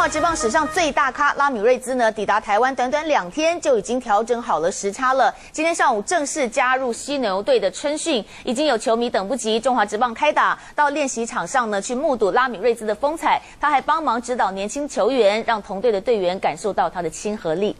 华职棒史上最大咖拉米瑞兹呢，抵达台湾短短2天就已经调整好了时差了。今天上午正式加入犀牛队的春训，已经有球迷等不及中华职棒开打，到练习场上呢去目睹拉米瑞兹的风采。他还帮忙指导年轻球员，让同队的队员感受到他的亲和力。